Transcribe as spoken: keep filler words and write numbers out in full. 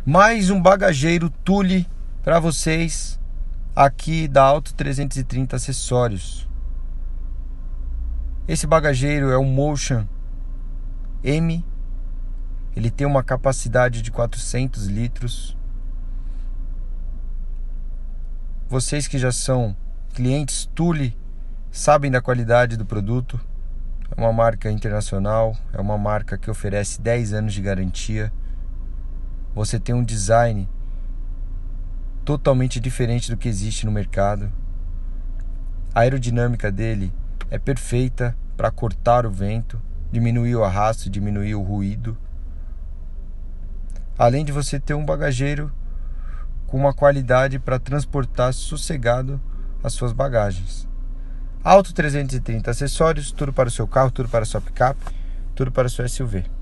Mais um bagageiro Thule para vocês aqui da Auto trezentos e trinta Acessórios. Esse bagageiro é o Motion M. Ele tem uma capacidade de quatrocentos litros. Vocês que já são clientes Thule sabem da qualidade do produto. É uma marca internacional, é uma marca que oferece dez anos de garantia. Você tem um design totalmente diferente do que existe no mercado. A aerodinâmica dele é perfeita para cortar o vento, diminuir o arrasto, diminuir o ruído. Além de você ter um bagageiro com uma qualidade para transportar sossegado as suas bagagens. Auto trezentos e trinta Acessórios, tudo para o seu carro, tudo para a sua picape, tudo para o seu S U V.